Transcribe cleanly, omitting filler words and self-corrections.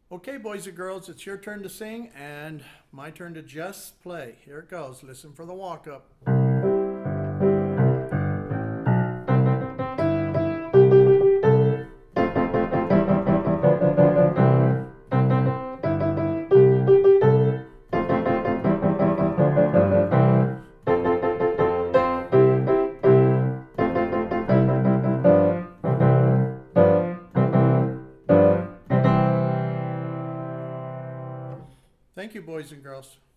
Okay, boys and girls, it's your turn to sing and my turn to just play. Here it goes. Listen for the walk up. Thank you, boys and girls.